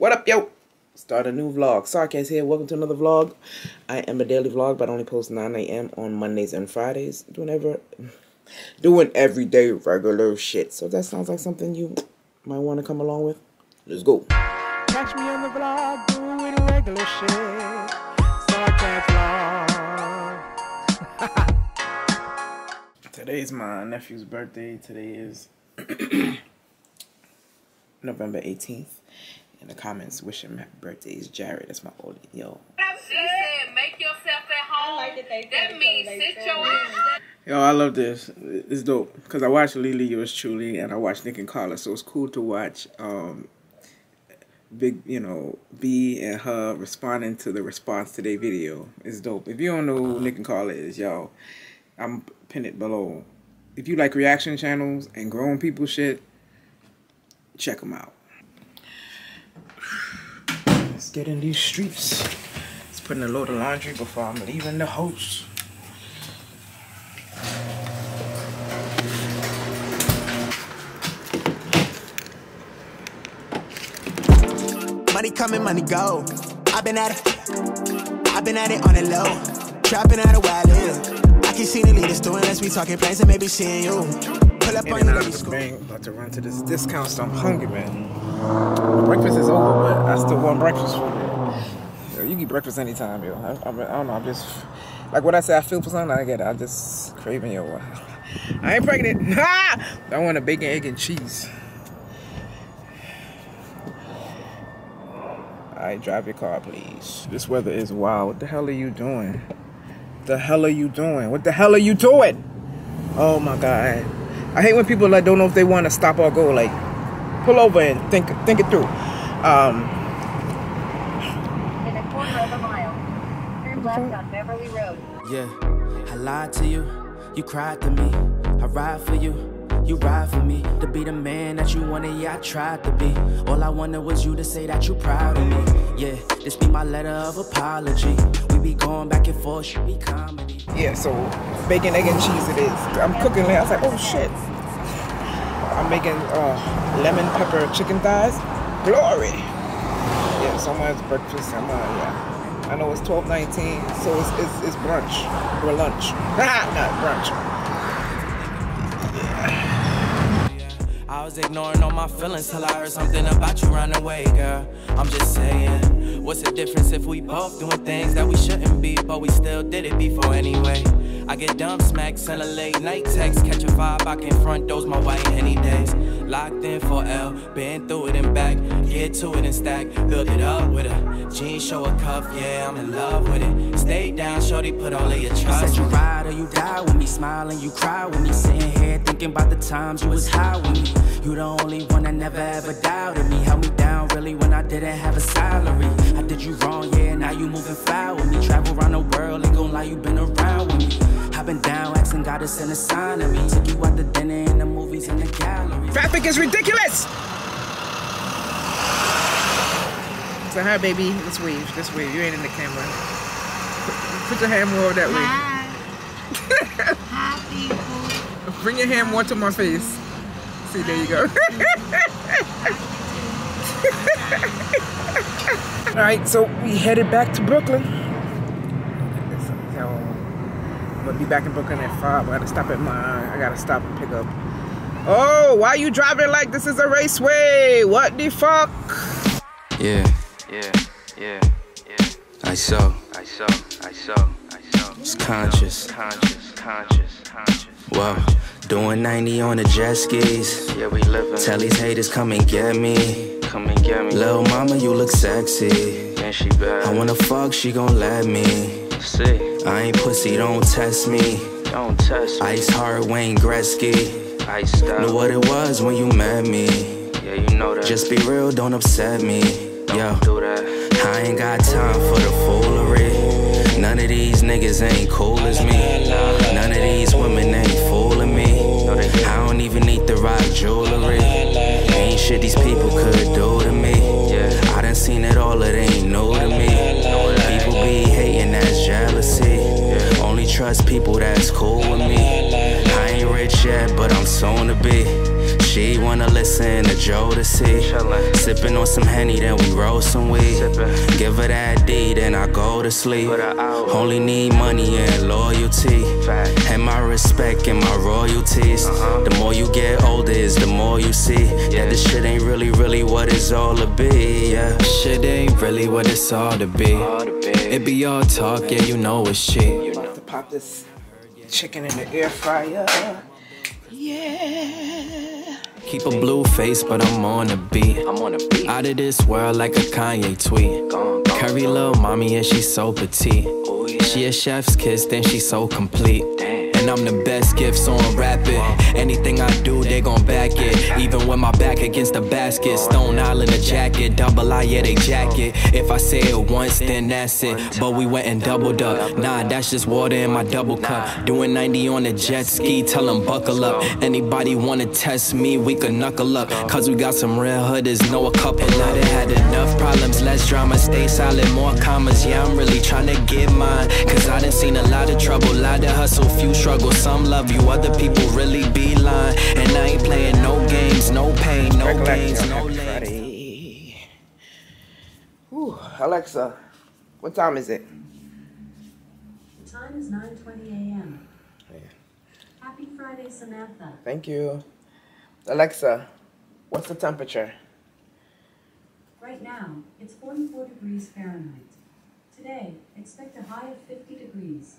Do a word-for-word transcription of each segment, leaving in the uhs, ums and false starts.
What up, yo? Start a new vlog. Sarkaz here. Welcome to another vlog. I am a daily vlog, but I only post nine A M on Mondays and Fridays. Doing ever, doing everyday regular shit. So if that sounds like something you might want to come along with, let's go. Catch me on the vlog doing regular shit. Sarkaz vlog. Today is my nephew's birthday. Today is November eighteenth. In the comments, wish him happy birthdays, Jared. That's my oldie. Yo. She said, make yourself at home. I like that they that means sit your ass. Yo, I love this. It's dope. Because I watched Lily, yours truly, and I watched Nick and Carla. So it's cool to watch um, Big, you know, B and her responding to the response to their video. It's dope. If you don't know who Nick and Carla is, yo, I'm pinning it below. If you like reaction channels and grown people shit, check them out. Let's get in these streets. Let's put in a load of laundry before I'm leaving the house. Money coming, money go. I've been at it. I've been at it on the low. Trapping out a while live. I keep seeing the leaders doing this. We talking plans and maybe seeing you. Pull up on you, the bank. About to run to this discount, so I'm hungry, man. Breakfast is over, but I still want breakfast food. Yo, you get breakfast anytime, yo. I, I, I don't know. I'm just like what I say. I feel for something. I get it. I'm just craving, yo. I ain't pregnant. I want a bacon, egg, and cheese. Alright, drive your car, please. This weather is wild. What the hell are you doing? What the hell are you doing? What the hell are you doing? Oh my God. I hate when people like don't know if they want to stop or go. Like, pull over and think think it through. Um, In a quarter of a mile, turn left on Beverly Road. Yeah, I lied to you, you cried to me. I ride for you, you ride for me. To be the man that you wanted, yeah, I tried to be. All I wanted was you to say that you proud of me. Yeah, this be my letter of apology. We be going back and forth, should be comedy. Yeah, so bacon, egg, and cheese it is. I'm cooking it. I was like, oh shit. I'm making uh, lemon pepper chicken thighs. Glory. Yeah, someone's breakfast. I'm, uh, yeah. I know it's twelve nineteen, so it's, it's, it's brunch. Or lunch. Not brunch. I was ignoring all my feelings till I heard something about you run away, girl. I'm just saying, what's the difference if we both doing things that we shouldn't be, but we still did it before anyway? I get dumb smack, send a late night text, catch a vibe, I can front those my white henny days. Locked in for L, been through it and back, get to it and stack, build it up with a jeans, show a cuff, yeah, I'm in love with it. Stay down, shorty, put all of your trust. You said you ride or you die with me, smiling, you cry with me, sitting here thinking about the times you was high with me. You the only one that never ever doubted me, held me down really when I didn't have a salary. I did you wrong, yeah, now you moving foul with me. Travel around the world, ain't gon' lie, you been around with me. I've been down, asking God to send a sign to me. Took you out to dinner in the movies in the gallery. Traffic is ridiculous! So hi baby, let's wave, let's wave. You ain't in the camera. Put, put your hand more that way. Hi. Hi, people. Bring your hand more to my face. See, there you go. Alright, so we headed back to Brooklyn. So, I'm gonna be back in Brooklyn at five. I gotta stop at my, I gotta stop and pick up. Oh, why you driving like this is a raceway? What the fuck? Yeah, yeah, yeah, yeah. I saw, I saw, I saw, I saw. It's conscious, conscious, conscious, conscious. Whoa. Doing ninety on the jet skis. Yeah, we living. Tell these haters come and get me. Come and get me. Lil' mama, you look sexy. And she bad. I wanna fuck, she gon' let me. See. I ain't pussy, don't test me. Don't test me. Ice hard, Wayne Gretzky. Ice style. Knew what it was when you met me. Yeah, you know that. Just be real, don't upset me. Don't Yo. do that. I ain't got time for the foolery. None of these niggas ain't cool as me. None of these women ain't fooling me. I don't even need the rock jewelry. Ain't shit these people could do to me. I done seen it all, it ain't new to me. People be hating, that's jealousy. Only trust people that's cool with me. I ain't rich yet, but I'm soon to be. She wanna listen to Jodeci. Sipping on some Henny, then we roll some weed. Give her that D, then I go to sleep. Only need money and loyalty, and my respect and my royalties. The more you get older is the more you see that this shit ain't really, really what it's all to be, yeah. Shit ain't really what it's all to be. It be all talk, yeah, you know it's cheap. About to pop this chicken in the air fryer. Yeah. Keep a blue face, but I'm on the beat. I'm on the beat. Out of this world like a Kanye tweet. Curry little mommy and she's so petite. She a chef's kiss, then she's so complete. And I'm the best gift, so I'm rapping. Anything I do, they gon' back it. Even with my back against the basket. Stone Island a jacket, double I, yeah, they jacket. If I say it once, then that's it. But we went and doubled up. Nah, that's just water in my double cup. Doing ninety on a jet ski, tell them buckle up. Anybody wanna test me, we could knuckle up. Cause we got some real hooders, know a couple. And I done had enough problems, less drama, stay silent, more commas. Yeah, I'm really tryna get mine. Cause I done seen a lot of trouble, lot of hustle, few struggle. Some love you, other people really be lying. And I ain't playing no games, no pain, no games, no lane. Whew, Alexa, what time is it? The time is nine twenty a m Yeah. Happy Friday, Samantha. Thank you. Alexa, what's the temperature? Right now, it's forty-four degrees Fahrenheit. Today, expect a high of fifty degrees.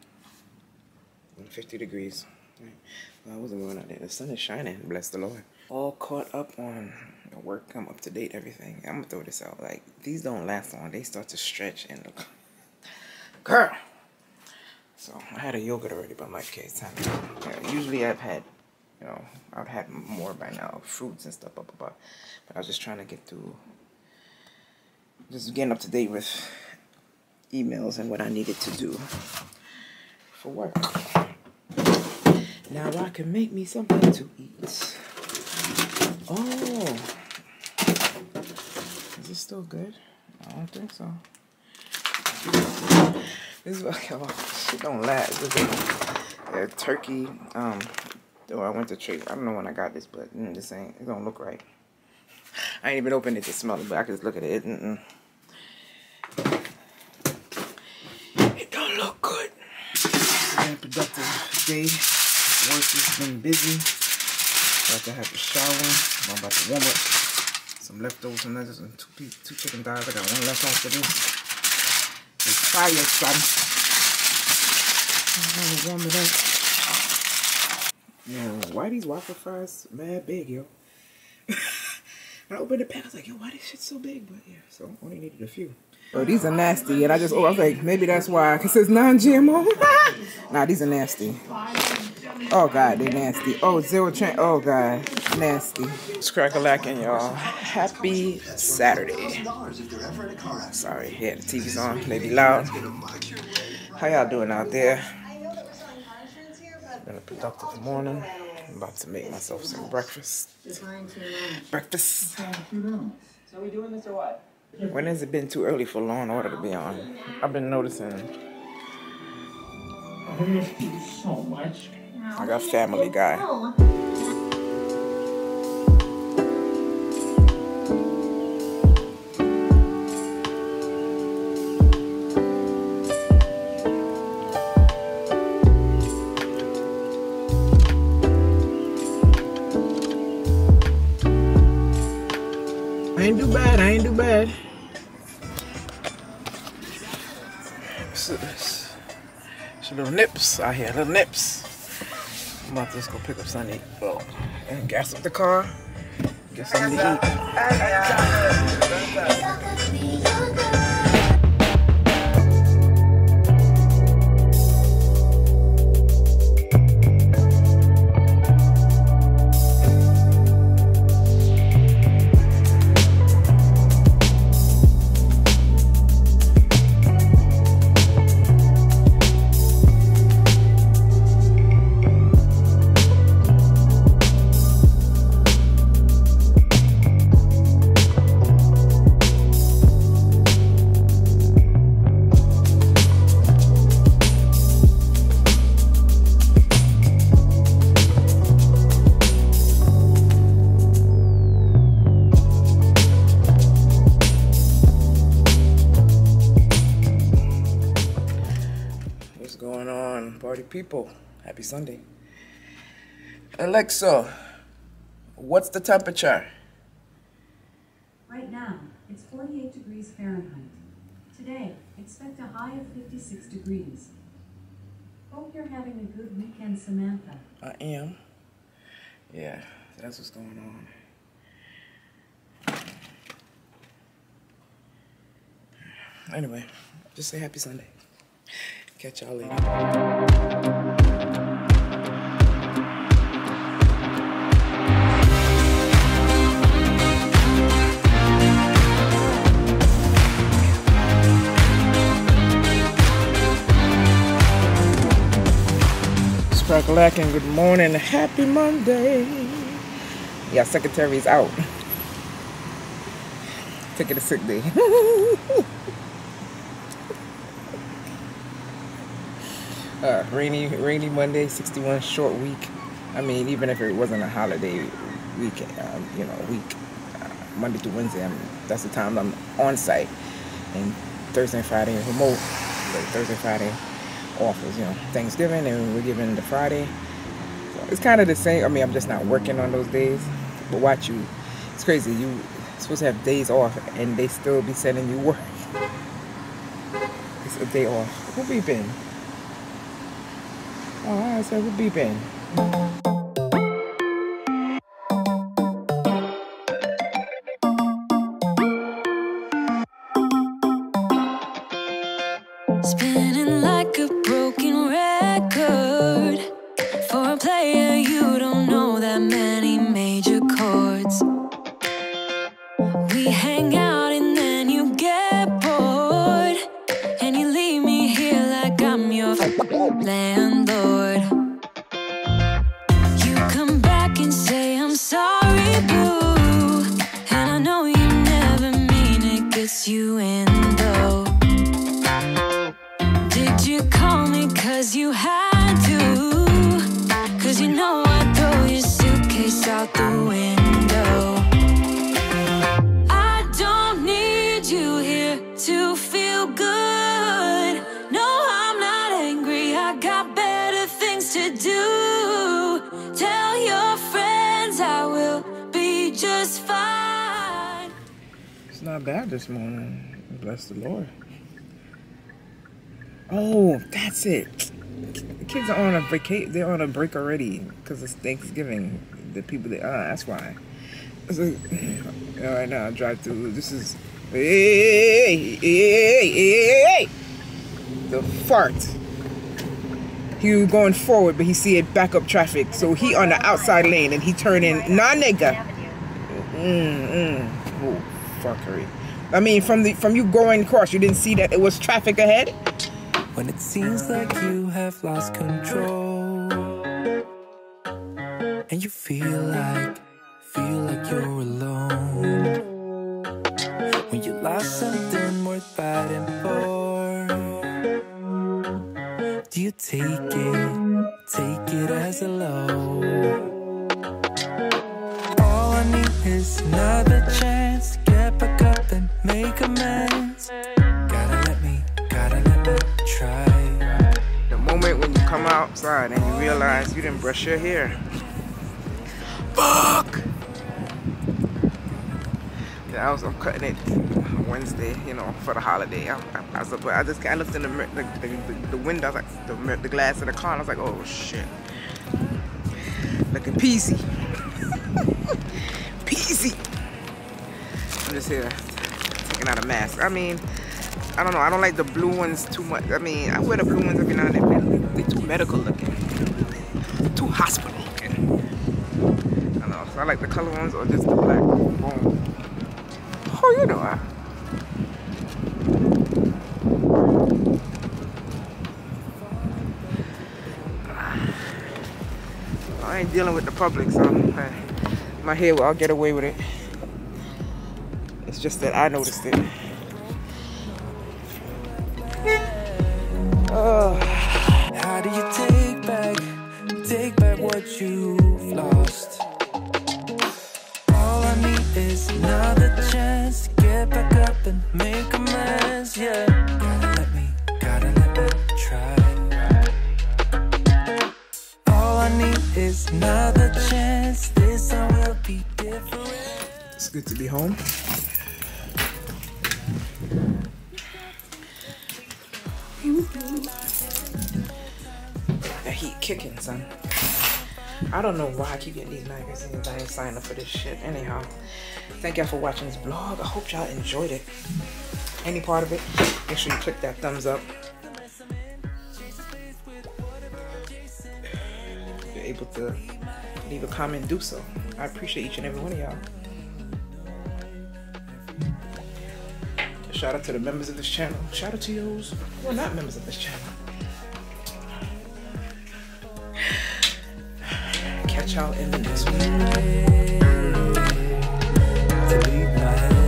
fifty degrees. Well, I wasn't going out there. The sun is shining, bless the Lord. All caught up on work, I'm up to date, everything. I'm gonna throw this out. Like, these don't last long. They start to stretch and look. Girl! So, I had a yogurt already, but I'm like, okay, it's time to go. Yeah, usually I've had, you know, I've had more by now, fruits and stuff, blah, blah, blah. But I was just trying to get through, just getting up to date with emails and what I needed to do for work. Now I can make me something to eat. Oh. Is this still good? I don't think so. This is like, oh, shit don't last. This is a, a turkey. Um, oh, I went to trade. I don't know when I got this, but mm, this ain't, it don't look right. I ain't even opened it to smell it, but I can just look at it. Mm-mm. It don't look good. Been a productive day. Work has been busy. About to have a shower. I'm about to warm up some leftovers and nuggets and two, two chicken thighs. I got one left after this. It's fire, son. I'm gonna warm it up. Yo, why these waffle fries mad big, yo? I opened the pan, I was like, yo, why this shit so big? But yeah, so only needed a few. Oh, these are nasty, and I just, oh, I was like, maybe that's why, because it's non G M O. Nah, these are nasty. Oh, God, they're nasty. Oh, zero train, oh, God, nasty. It's crack-a-lackin', y'all. Happy Saturday. Sorry, yeah, the T V's on, maybe loud. How y'all doing out there? It's been a productive morning. I'm about to make myself some breakfast. Breakfast. So are we doing this or what? When has it been too early for Law and Order to be on? I've been noticing. I miss you so much. I got Family Guy. I ain't do bad, I ain't do bad. What's this? It's little nips out here, little nips. I'm about to just go pick up something to eat. Oh, and gas up the car. Get something to eat. Party people, happy Sunday. Alexa, what's the temperature? Right now, it's forty-eight degrees Fahrenheit. Today, expect a high of fifty-six degrees. Hope you're having a good weekend, Samantha. I am. Yeah, that's what's going on. Anyway, just say happy Sunday. Catch y'all later. Sprackalacken, good morning. Happy Monday. Yeah, secretary's out. Taking a sick day. uh, rainy, rainy Monday, sixty-one, short week. I mean, even if it wasn't a holiday week, um, you know, week, uh, Monday to Wednesday, I mean, that's the time I'm on site. And Thursday and Friday remote. Like Thursday, Friday off is, you know, Thanksgiving, and we're giving the Friday. So it's kind of the same. I mean, I'm just not working on those days. But watch you. It's crazy. You supposed to have days off, and they still be sending you work. It's a day off. Who beeping? Oh, I said, who beeping? Spinning like a broken record. For a player, you don't know that many major chords. We hang out and then you get bored, and you leave me here like I'm your landlord. You come back and say I'm sorry, boo, and I know you never mean it, gets you in though. Did you call me cause you had to? Cause you know I'd throw your suitcase out the window. I don't need you here to feel good. No, I'm not angry, I got better things to do. Tell your friends I will be just fine. It's not bad this morning. Bless the Lord. Oh, that's it. The kids are on a vacation. They're on a break already because it's Thanksgiving. The people, they, uh, that's why. It's like, all right, now I drive through. This is, hey, hey, hey, hey, hey. The fart. He was going forward, but he see it back up traffic. So he on the outside lane and he turn in, nah, nigga. Mm, mm. Oh, fuckery. I mean, from the from you going across, you didn't see that it was traffic ahead? When it seems like you have lost control, and you feel like, feel like you're alone. When you lost something worth fighting for, do you take it, take it as a low? All I need is another chance to get back up and make amends. Gotta let me, gotta let me try. The moment when you come outside and you realize you didn't brush your hair. Fuck! Yeah, I was I'm cutting it Wednesday, you know, for the holiday. I, I, I, was, I just I looked in the, the, the, the window, I was like, the, the glass of the car, and I was like, oh shit. Looking peasy. Peasy. I'm just here taking out a mask. I mean, I don't know. I don't like the blue ones too much. I mean, I wear the blue ones every now and then. They're too medical looking. Too hospital looking. I don't know. So I like the color ones or just the black. Boom. Oh, you know. I, I ain't dealing with the public, so I, my hair, I'll get away with it. It's just that I noticed it. Oh. How do you take back, take back what you've lost? All I need is another chance to get back up and make amends, yeah. Gotta let me, gotta let me try. to be home. The heat kicking, son. I don't know why I keep getting these magazines. I ain't signed up for this shit. Anyhow, thank y'all for watching this vlog. I hope y'all enjoyed it. Any part of it, make sure you click that thumbs up. If you're able to leave a comment, do so. I appreciate each and every one of y'all. Shout out to the members of this channel. Shout out to those who are not members of this channel. Catch y'all in the next one.